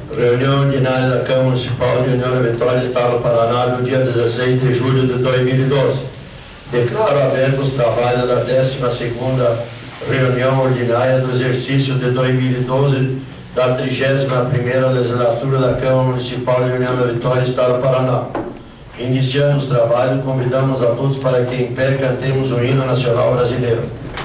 Reunião ordinária da Câmara Municipal de União da Vitória, Estado do Paraná, do dia 16 de julho de 2012. Declaro abertos os trabalhos da 12ª reunião ordinária do exercício de 2012 da 31ª legislatura da Câmara Municipal de União da Vitória, Estado do Paraná. Iniciando os trabalhos, convidamos a todos para que em pé cantemos o hino nacional brasileiro.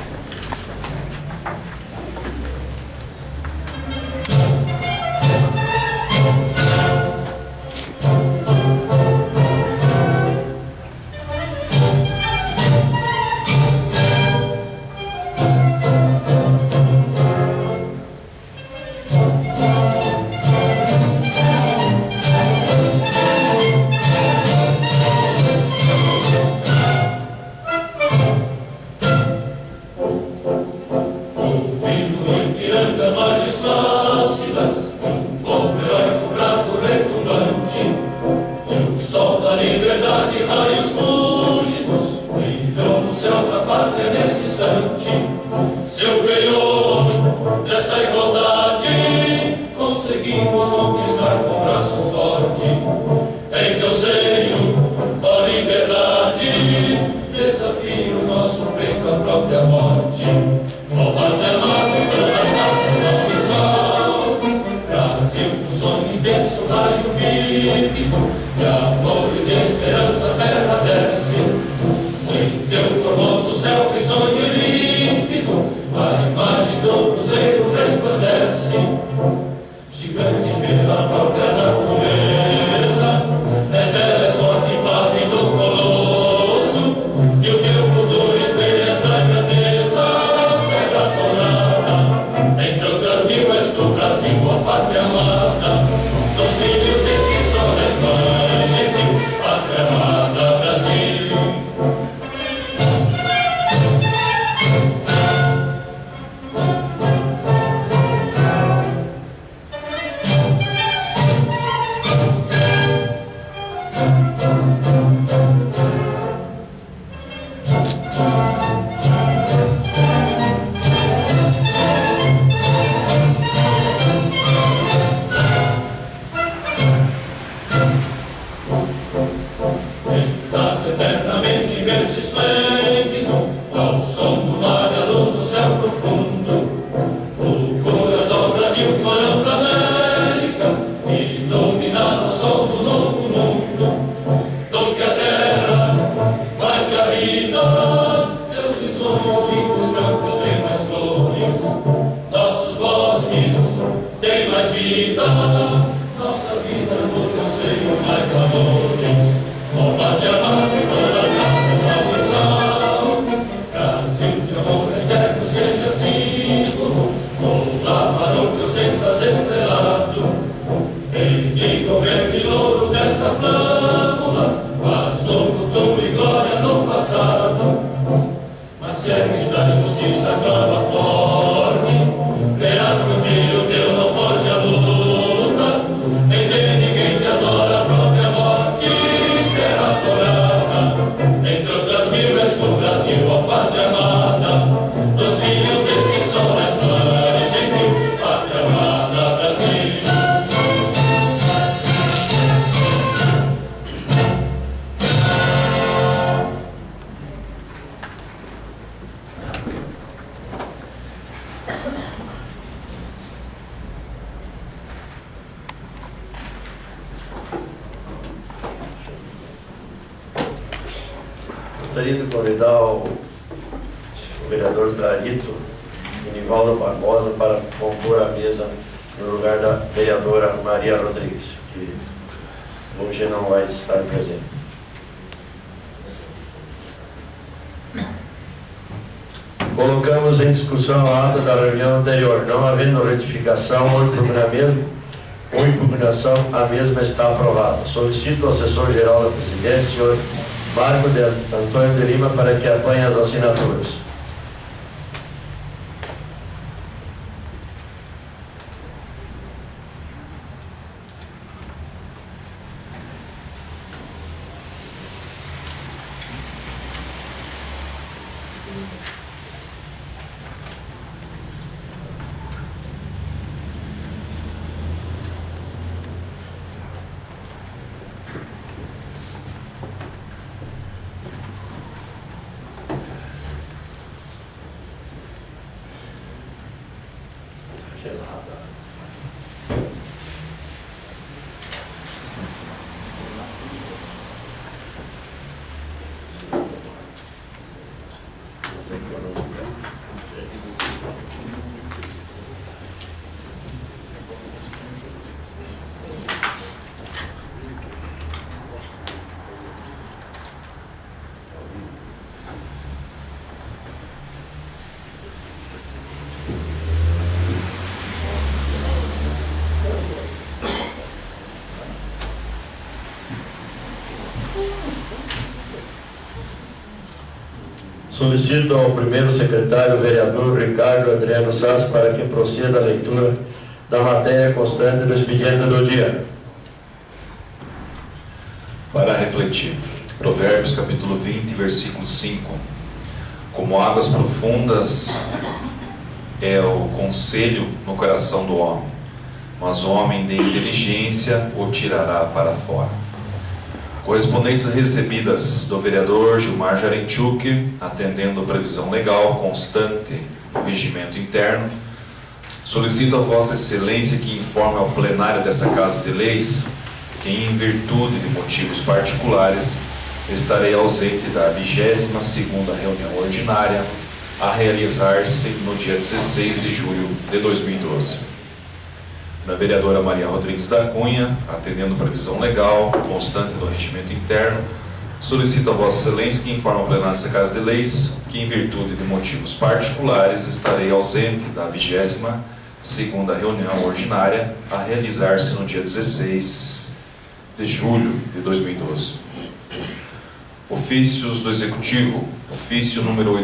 Gostaria de convidar o vereador Clarito e Nivaldo Barbosa para compor a mesa no lugar da vereadora Maria Rodrigues, que hoje não vai estar presente. Colocamos em discussão a ata da reunião anterior. Não havendo retificação ou impugnação, a mesma está aprovada. Solicito ao assessor-geral da presidência, senhor Marco Antônio de Lima, para que apanhe as assinaturas. Solicito ao primeiro secretário, vereador Ricardo Adriano Sass, para que proceda a leitura da matéria constante do expediente do dia. Para refletir, Provérbios capítulo 20, versículo 5. Como águas profundas é o conselho no coração do homem, mas o homem de inteligência o tirará para fora. Correspondências recebidas do vereador Gilmar Jarenchuk, atendendo a previsão legal constante do regimento interno. Solicito a Vossa Excelência que informe ao plenário dessa Casa de Leis que, em virtude de motivos particulares, estarei ausente da 22ª reunião ordinária a realizar-se no dia 16 de julho de 2012. Da vereadora Maria Rodrigues da Cunha, atendendo previsão legal, constante do regimento interno, solicito a Vossa Excelência que informe ao plenário desta Casa de Leis que, em virtude de motivos particulares, estarei ausente da 22ª reunião ordinária a realizar-se no dia 16 de julho de 2012. Ofícios do Executivo, ofício número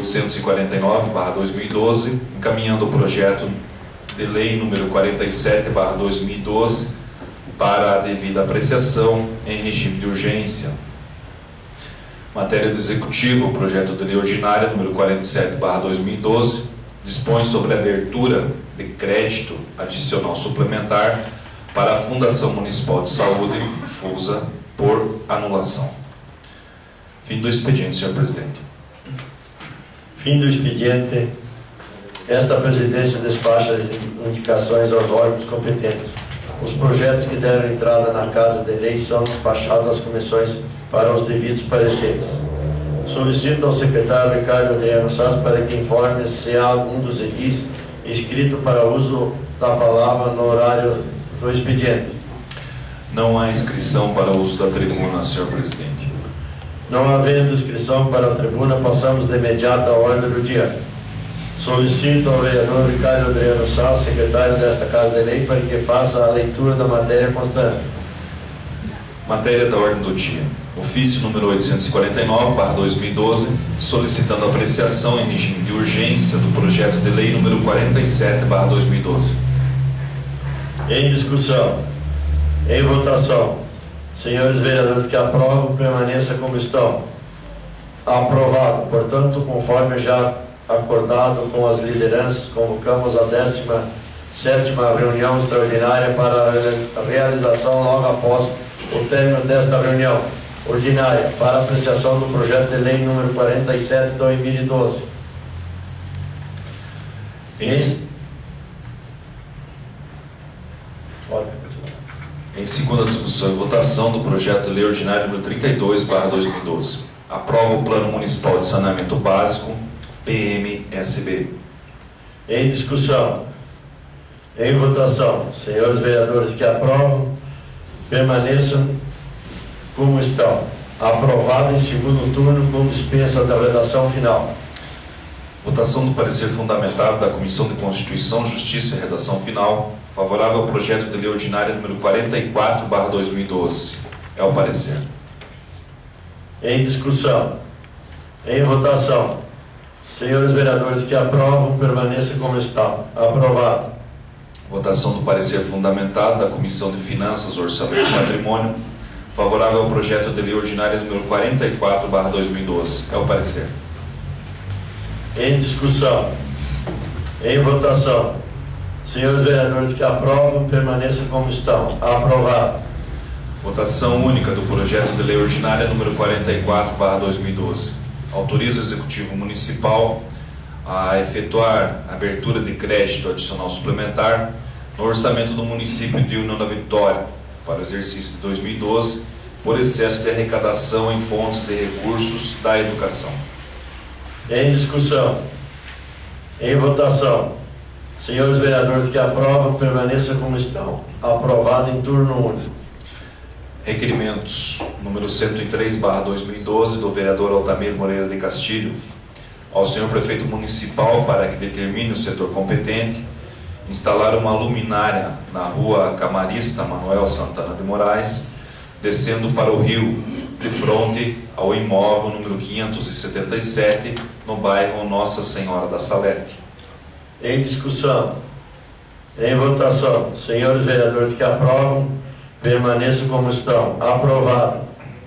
849/2012, encaminhando o projeto de lei número 47/2012 para a devida apreciação em regime de urgência. Matéria do Executivo, o projeto de lei ordinária número 47/2012 dispõe sobre a abertura de crédito adicional suplementar para a Fundação Municipal de Saúde, FUSA, por anulação. Fim do expediente, senhor presidente. Fim do expediente. Esta presidência despacha as indicações aos órgãos competentes. Os projetos que deram entrada na Casa de Leis são despachados às comissões para os devidos pareceres. Solicito ao secretário Ricardo Adriano Sass para que informe se há algum dos edis inscrito para uso da palavra no horário do expediente. Não há inscrição para uso da tribuna, senhor presidente. Não havendo inscrição para a tribuna, passamos de imediato à ordem do dia. Solicito ao vereador Ricardo Adriano Sass, secretário desta Casa de Lei, para que faça a leitura da matéria constante. Matéria da ordem do dia. Ofício número 849/2012, solicitando apreciação em regime de urgência do projeto de lei número 47/2012. Em discussão. Em votação. Senhores vereadores que aprovam, permaneça como estão. Aprovado. Portanto, conforme já acordado com as lideranças, convocamos a 17ª reunião extraordinária para a realização logo após o término desta reunião ordinária para apreciação do projeto de lei número 47/2012. Em segunda discussão e votação do projeto de lei ordinário número 32/2012. Aprova o Plano Municipal de Saneamento Básico, PMSB. Em discussão. Em votação. Senhores vereadores que aprovam, permaneçam como estão. Aprovado em segundo turno com dispensa da redação final. Votação do parecer fundamentado da Comissão de Constituição, Justiça e Redação Final, favorável ao projeto de lei ordinária número 44/2012. É o parecer. Em discussão. Em votação. Senhores vereadores que aprovam, permaneçam como estão. Aprovado. Votação do parecer fundamentado da Comissão de Finanças, Orçamento e Patrimônio, favorável ao projeto de lei ordinária número 44/2012. É o parecer. Em discussão. Em votação. Senhores vereadores que aprovam, permaneçam como estão. Aprovado. Votação única do projeto de lei ordinária número 44/2012. Autoriza o Executivo Municipal a efetuar a abertura de crédito adicional suplementar no orçamento do município de União da Vitória para o exercício de 2012 por excesso de arrecadação em fontes de recursos da educação. Em discussão. Em votação. Senhores vereadores que aprovam, permaneça como estão. Aprovado em turno único. Requerimentos número 103/2012 do vereador Altamiro Moreira de Castilho ao senhor prefeito municipal para que determine o setor competente instalar uma luminária na rua Camarista Manuel Santana de Moraes, descendo para o rio, de frente ao imóvel número 577, no bairro Nossa Senhora da Salete. Em discussão. Em votação. Senhores vereadores que aprovam, permaneçam como estão. Aprovado.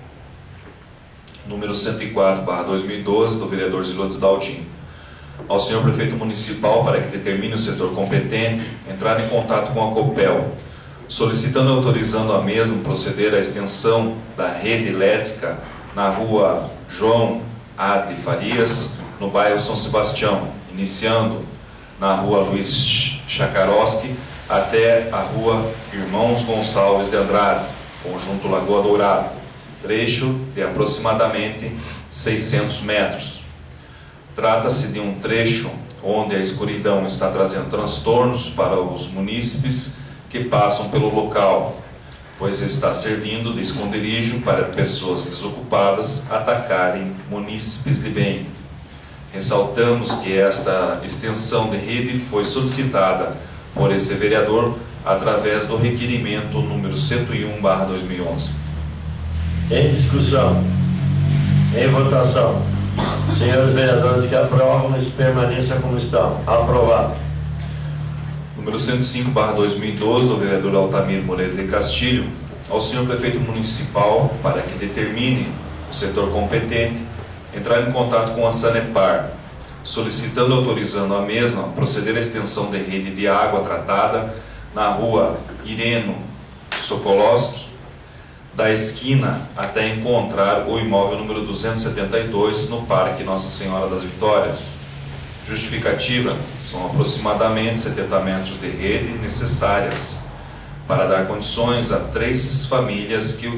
Número 104/2012 do vereador Ziloto Daltin ao senhor prefeito municipal para que determine o setor competente entrar em contato com a Copel, solicitando e autorizando a mesma proceder à extensão da rede elétrica na rua João A. de Farias, no bairro São Sebastião, iniciando na rua Luiz Chakarowski até a rua Irmãos Gonçalves de Andrade, conjunto Lagoa Dourada, trecho de aproximadamente 600 metros. Trata-se de um trecho onde a escuridão está trazendo transtornos para os munícipes que passam pelo local, pois está servindo de esconderijo para pessoas desocupadas atacarem munícipes de bem. Ressaltamos que esta extensão de rede foi solicitada por esse vereador através do requerimento número 101/2011. Em discussão. Em votação. Senhores vereadores que aprovam, permaneça como estão. Aprovado. Número 105/2012 do vereador Altamiro Moreira de Castilho ao senhor prefeito municipal para que determine o setor competente entrar em contato com a Sanepar, solicitando e autorizando a mesma proceder à extensão de rede de água tratada na rua Ireno Sokolowski, da esquina até encontrar o imóvel número 272 no Parque Nossa Senhora das Vitórias. Justificativa: são aproximadamente 70 metros de rede necessárias para dar condições a 3 famílias que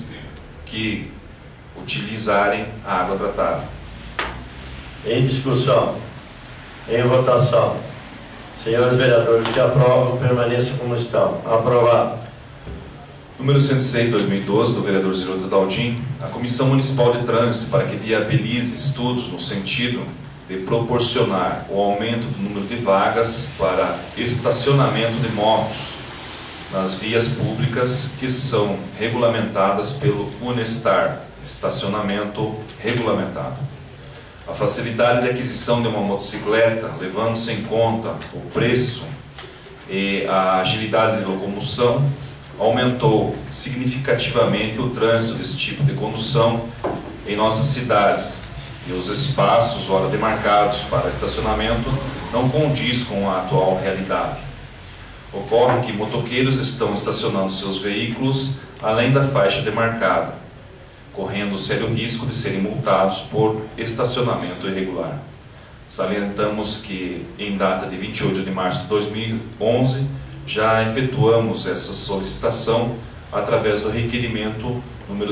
utilizarem a água tratada. Em discussão. Em votação. Senhores vereadores que aprovam, permaneçam como estão. Aprovado. Número 106/2012 do vereador Ziloto Daltin, a Comissão Municipal de Trânsito para que viabilize estudos no sentido de proporcionar o aumento do número de vagas para estacionamento de motos nas vias públicas que são regulamentadas pelo Unestar, estacionamento regulamentado. A facilidade de aquisição de uma motocicleta, levando-se em conta o preço e a agilidade de locomoção, aumentou significativamente o trânsito desse tipo de condução em nossas cidades, e os espaços ora demarcados para estacionamento não condiz com a atual realidade. Ocorre que motoqueiros estão estacionando seus veículos além da faixa demarcada, correndo o sério risco de serem multados por estacionamento irregular. Salientamos que, em data de 28 de março de 2011, já efetuamos essa solicitação através do requerimento número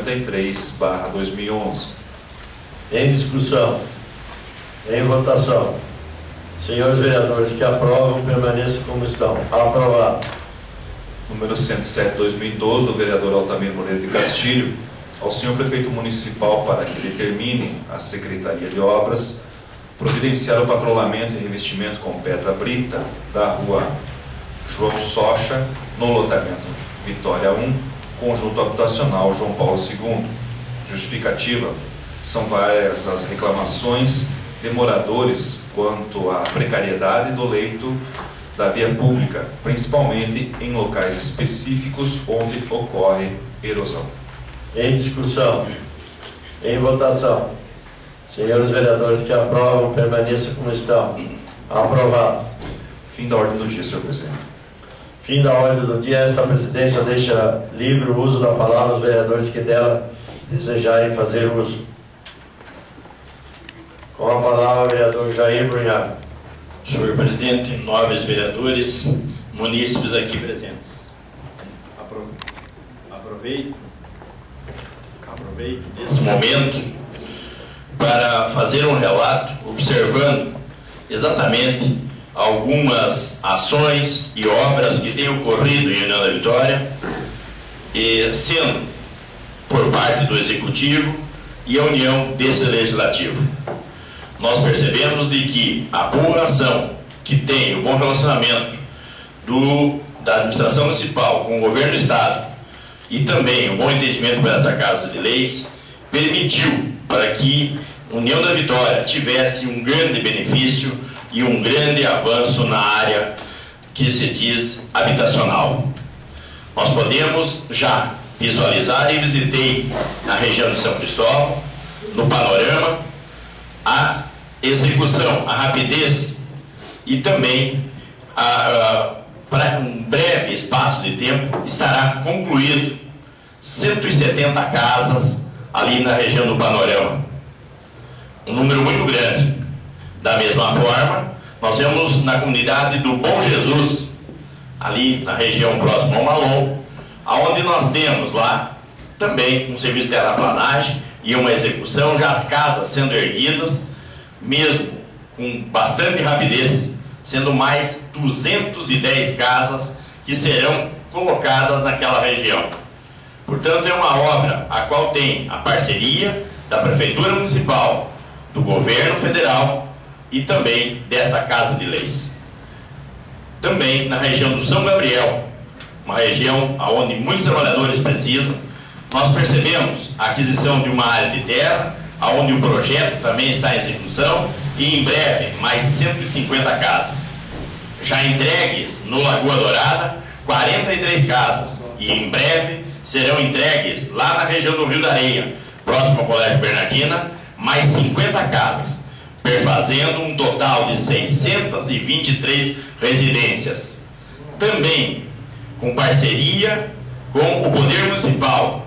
53/2011. Em discussão. Em votação. Senhores vereadores que aprovam, permaneçam como estão. Aprovado. Número 107/2012 do vereador Altamiro Moreira de Castilho ao senhor prefeito municipal para que determine a Secretaria de Obras providenciar o patrulhamento e revestimento com pedra brita da rua João Socha, no lotamento Vitória 1, conjunto habitacional João Paulo II. Justificativa: são várias as reclamações de moradores quanto à precariedade do leito da via pública, principalmente em locais específicos onde ocorre erosão. Em discussão. Em votação. Senhores vereadores que aprovam, permaneçam como estão. Aprovado. Fim da ordem do dia, senhor presidente. Fim da ordem do dia. Esta presidência deixa livre o uso da palavra aos vereadores que dela desejarem fazer uso. Com a palavra, o vereador Jair Brunhar. Senhor presidente, nobres vereadores, munícipes aqui presentes. Aproveito esse momento para fazer um relato observando exatamente algumas ações e obras que têm ocorrido em União da Vitória, e sendo por parte do Executivo e a união desse Legislativo. Nós percebemos de que a boa ação que tem, o bom relacionamento da administração municipal com o governo do Estado e também o bom entendimento por essa Casa de Leis permitiu para que a União da Vitória tivesse um grande benefício e um grande avanço na área que se diz habitacional. Nós podemos já visualizar, e visitei na região de São Cristóvão, no panorama, a execução, a rapidez e também para um breve espaço de tempo estará concluído 170 casas ali na região do panorama. Um número muito grande. Da mesma forma, nós vemos na comunidade do Bom Jesus, ali na região próxima ao Malom, onde nós temos lá também um serviço de terraplanagem e uma execução, já as casas sendo erguidas, mesmo com bastante rapidez, sendo mais 210 casas que serão colocadas naquela região. Portanto, é uma obra a qual tem a parceria da Prefeitura Municipal, do Governo Federal e também desta Casa de Leis. Também na região do São Gabriel, uma região onde muitos trabalhadores precisam, nós percebemos a aquisição de uma área de terra, onde o projeto também está em execução, e em breve mais 150 casas. Já entregues no Lagoa Dourada, 43 casas, e em breve serão entregues lá na região do Rio da Areia, próximo ao Colégio Bernardina, mais 50 casas, perfazendo um total de 623 residências. Também com parceria com o Poder Municipal,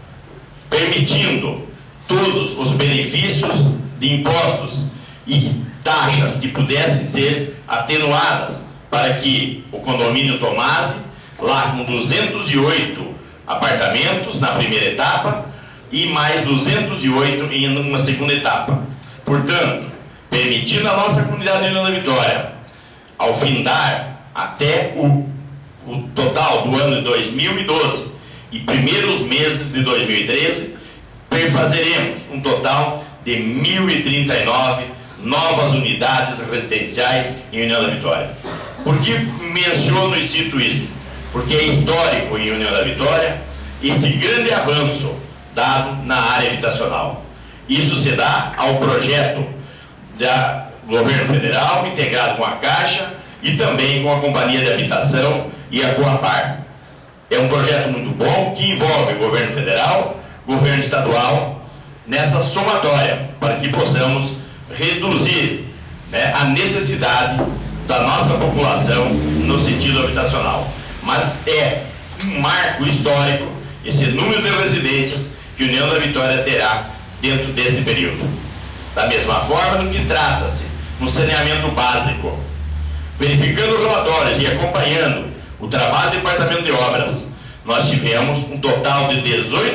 permitindo todos os benefícios de impostos e taxas que pudessem ser atenuadas para que o condomínio Tomasi, lá com 208 apartamentos na primeira etapa e mais 208 em uma segunda etapa. Portanto, permitindo a nossa comunidade de União da Vitória, ao findar até o total do ano de 2012 e primeiros meses de 2013, perfazeremos um total de 1.039 novas unidades residenciais em União da Vitória. Por que menciono e cito isso? Porque é histórico em União da Vitória esse grande avanço dado na área habitacional. Isso se dá ao projeto do Governo Federal, integrado com a Caixa e também com a Companhia de Habitação e a Coapar. É um projeto muito bom que envolve o Governo Federal, Governo Estadual, nessa somatória, para que possamos reduzir, né, a necessidade da nossa população no sentido habitacional. Mas é um marco histórico esse número de residências que a União da Vitória terá dentro deste período. Da mesma forma, no que trata-se no saneamento básico, verificando os relatórios e acompanhando o trabalho do Departamento de Obras, nós tivemos um total de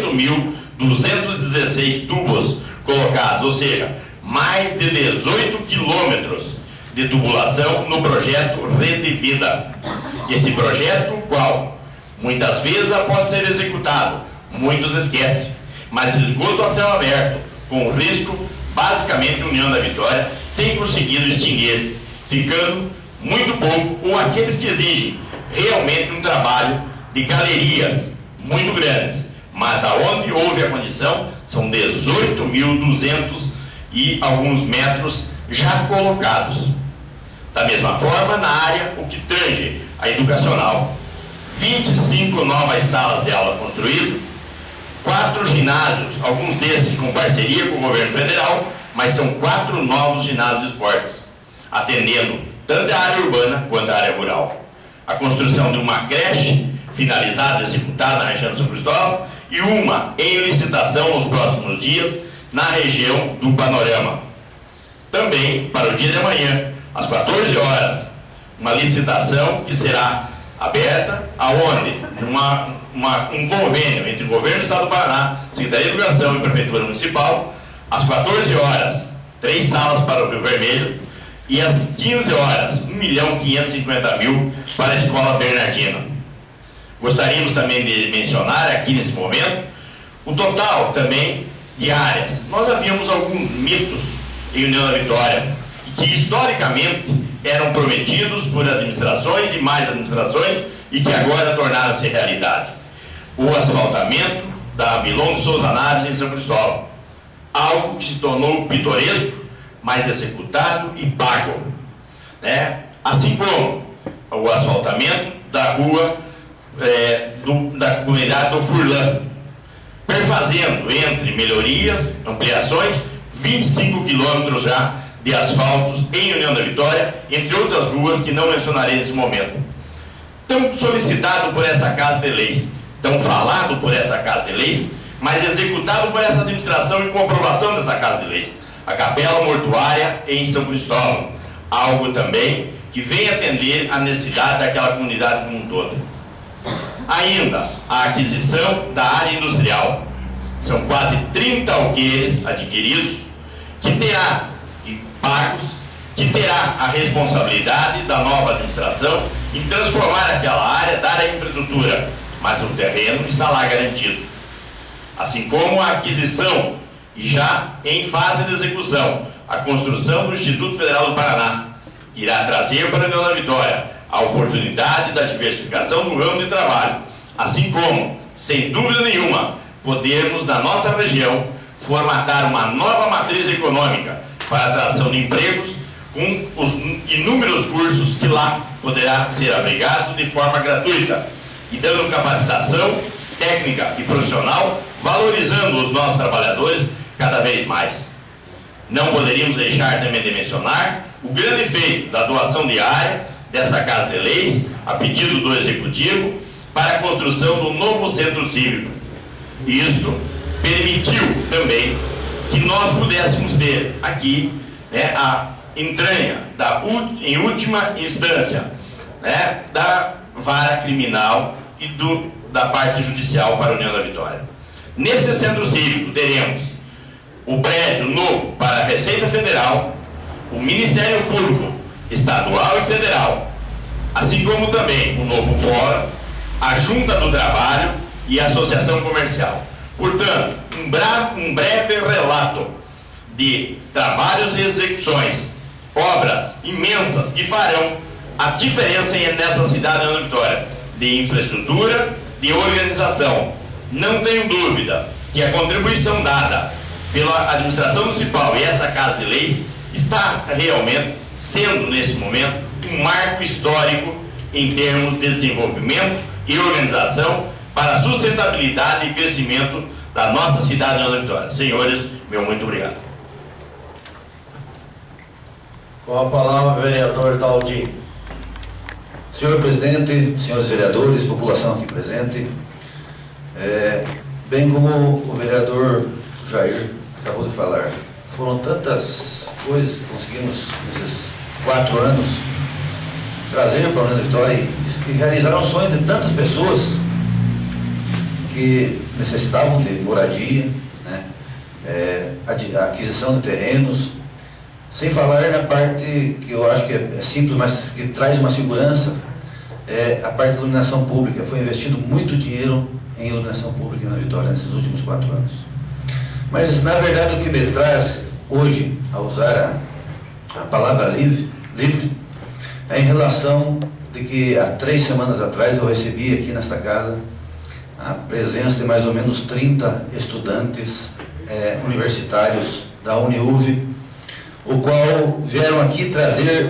18.216 tubos colocados, ou seja, mais de 18 quilômetros de tubulação no projeto Rede Vida. Esse projeto, o qual, muitas vezes após ser executado, muitos esquecem, mas esgoto a céu aberto, com risco, basicamente a União da Vitória tem conseguido extinguir, ficando muito pouco, ou aqueles que exigem realmente um trabalho de galerias muito grandes, mas aonde houve a condição, são 18.200 e alguns metros já colocados. Da mesma forma, na área, o que tange a educacional, 25 novas salas de aula construídas, 4 ginásios, alguns desses com parceria com o governo federal, mas são 4 novos ginásios de esportes, atendendo tanto a área urbana quanto a área rural. A construção de uma creche finalizada, executada na região de São Cristóvão, e uma em licitação nos próximos dias na região do Panorama. Também, para o dia de amanhã, às 14 horas, uma licitação que será aberta, aonde um convênio entre o Governo do Estado do Paraná, Secretaria de Educação e Prefeitura Municipal, Às 14 horas, 3 salas para o Rio Vermelho. E às 15 horas, 1.550.000 para a Escola Bernardina. Gostaríamos também de mencionar aqui nesse momento o total também de áreas. Nós havíamos alguns mitos em União da Vitória, que historicamente eram prometidos por administrações e mais administrações e que agora tornaram-se realidade. O asfaltamento da Milon de Souza Naves em São Cristóvão. Algo que se tornou pitoresco, mas executado e pago. Né? Assim como o asfaltamento da rua da comunidade do Furlan, perfazendo entre melhorias, ampliações, 25 quilômetros já de asfaltos em União da Vitória, entre outras ruas que não mencionarei nesse momento. Tão solicitado por essa Casa de Leis, tão falado por essa Casa de Leis, mas executado por essa administração e com aprovação dessa Casa de Leis. A Capela Mortuária em São Cristóvão, algo também que vem atender a necessidade daquela comunidade como um todo. Ainda a aquisição da área industrial. São quase 30 alqueires adquiridos, que terá e pagos, que terá a responsabilidade da nova administração em transformar aquela área, dar a infraestrutura, mas o terreno está lá garantido. Assim como a aquisição, e já em fase de execução, a construção do Instituto Federal do Paraná, que irá trazer para a União da Vitória a oportunidade da diversificação do ramo de trabalho, assim como, sem dúvida nenhuma, podermos, na nossa região, formatar uma nova matriz econômica para a atração de empregos, com os inúmeros cursos que lá poderá ser abrigado de forma gratuita, e dando capacitação técnica e profissional, valorizando os nossos trabalhadores cada vez mais. Não poderíamos deixar também de mencionar o grande feito da doação de área dessa Casa de Leis, a pedido do Executivo, para a construção do novo Centro Cívico. Isto permitiu também que nós pudéssemos ter aqui, né, a entranha, em última instância, né, da vara criminal e da parte judicial para a União da Vitória. Neste Centro Cívico teremos o prédio novo para a Receita Federal, o Ministério Público Estadual e Federal, assim como também o novo Fórum, a Junta do Trabalho e a Associação Comercial. Portanto, um breve relato de trabalhos e execuções, obras imensas que farão a diferença nessa cidade de União da Vitória, de infraestrutura, de organização. Não tenho dúvida que a contribuição dada pela administração municipal e essa Casa de Leis está realmente sendo, nesse momento, um marco histórico em termos de desenvolvimento e organização para a sustentabilidade e crescimento da nossa cidade de União da Vitória. Senhores, meu muito obrigado. Com a palavra, o vereador Daldim. Senhor presidente, senhores vereadores, população aqui presente, bem como o vereador Jair acabou de falar, foram tantas coisas que conseguimos nesses 4 anos trazer para a União da Vitória e realizar um sonho de tantas pessoas que necessitavam de moradia, né? A aquisição de terrenos, sem falar na parte que eu acho que é simples, mas que traz uma segurança, a parte da iluminação pública. Foi investido muito dinheiro em iluminação pública na Vitória nesses últimos 4 anos. Mas, na verdade, o que me traz hoje a usar a palavra livre é em relação de que há 3 semanas atrás eu recebi aqui nesta casa a presença de mais ou menos 30 estudantes universitários da Uniuv, o qual vieram aqui trazer,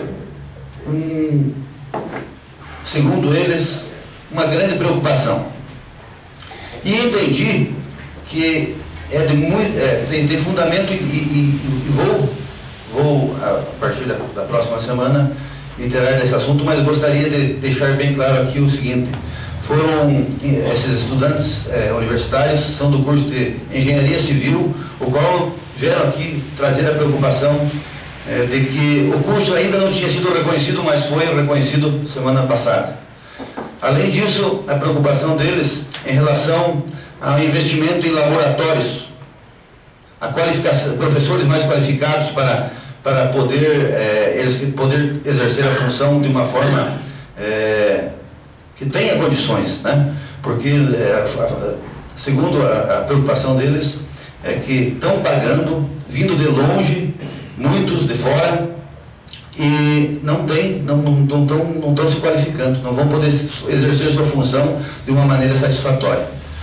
segundo eles, uma grande preocupação. E entendi que tem fundamento e vou, a partir da próxima semana, inteirar desse assunto, mas gostaria de deixar bem claro aqui o seguinte: esses estudantes universitários são do curso de Engenharia Civil, o qual vieram aqui trazer a preocupação de que o curso ainda não tinha sido reconhecido, mas foi reconhecido semana passada. Além disso, a preocupação deles em relação ao investimento em laboratórios a qualificação, professores mais qualificados para eles poder exercer a função de uma forma que tenha condições, né? Porque, segundo a preocupação deles, é que estão pagando, vindo de longe, muitos de fora, e não estão se qualificando, não vão poder exercer sua função de uma maneira satisfatória.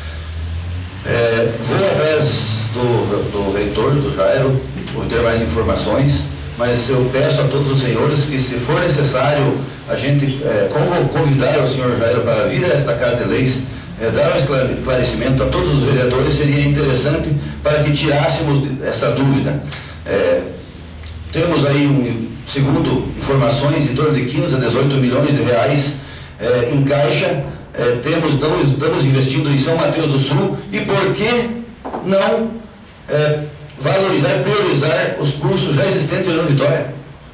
Vou atrás do reitor, do Jairo, vou ter mais informações, mas eu peço a todos os senhores que, se for necessário, a gente convidar o senhor Jairo para vir a esta Casa de Leis, dar um esclarecimento a todos os vereadores, seria interessante para que tirássemos essa dúvida. Temos aí, segundo informações, em torno de 15 a 18 milhões de reais em caixa, estamos investindo em São Mateus do Sul, e por que não valorizar e priorizar os cursos já existentes em União Vitória?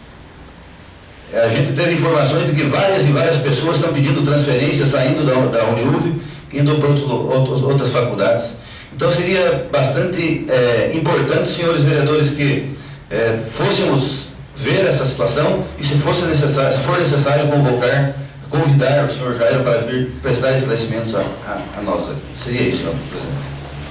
A gente teve informações de que várias e várias pessoas estão pedindo transferência, saindo da Uniuv, indo para outras faculdades. Então seria bastante importante, senhores vereadores, que fôssemos ver essa situação, e se for necessário convidar o senhor Jairo para vir prestar esclarecimentos a nós aqui. Seria isso, senhor presidente.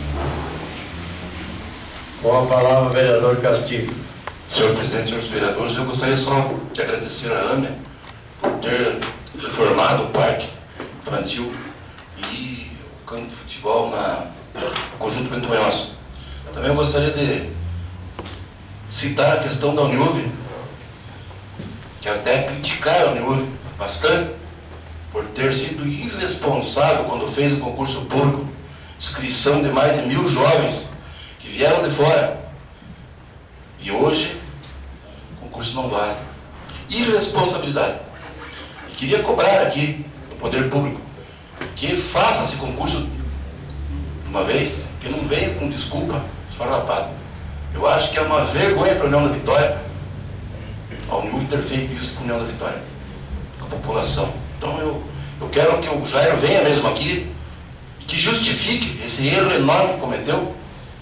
Com a palavra, o vereador Castilho. Senhor presidente, senhores vereadores, eu gostaria só de agradecer a AME por ter reformado o parque infantil e o campo de futebol na Conjunto Bento Munhoz. Também eu gostaria de citar a questão da Uniuv, que até criticar a Uniuv bastante por ter sido irresponsável quando fez o concurso público, inscrição de mais de 1000 jovens que vieram de fora, e hoje o concurso não vale. Irresponsabilidade. E queria cobrar aqui do poder público que faça esse concurso de uma vez, que não venha com desculpa esfarrapada. Eu acho que é uma vergonha para a União da Vitória a Uniuv ter feito isso com a União da Vitória, com a população. Então eu quero que o Jairo venha mesmo aqui e que justifique esse erro enorme que cometeu.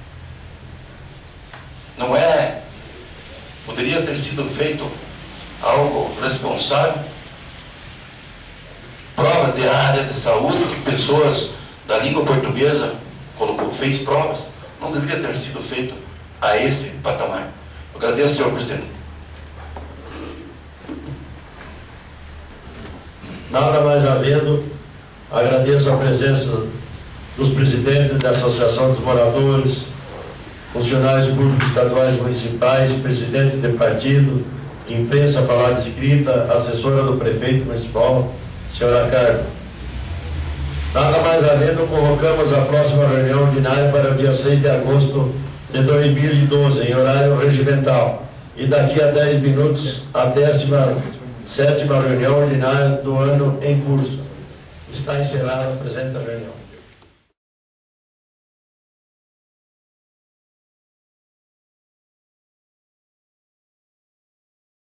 Não é... Poderia ter sido feito algo responsável, provas de área de saúde, que pessoas da língua portuguesa fez provas, não deveria ter sido feito a esse patamar. Eu agradeço, senhor presidente. Nada mais havendo, agradeço a presença dos presidentes da Associação dos Moradores, funcionários públicos estaduais e municipais, presidentes de partido, imprensa falada e escrita, assessora do prefeito municipal, senhora Carla. Nada mais havendo, convocamos a próxima reunião ordinária para o dia 6 de agosto de 2012, em horário regimental. E daqui a 10 minutos, a 17ª reunião ordinária do ano em curso. Está encerrada a presente reunião.